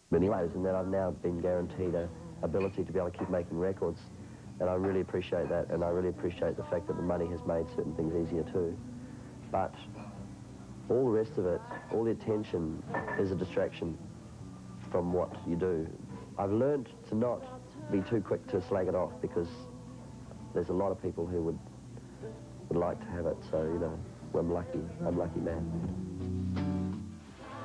many ways, and that I've now been guaranteed a ability to be able to keep making records, and I really appreciate that, and I really appreciate the fact that the money has made certain things easier too. But all the rest of it, all the attention is a distraction from what you do. I've learned to not be too quick to slag it off, because there's a lot of people who would like to have it, so, you know, I'm lucky man.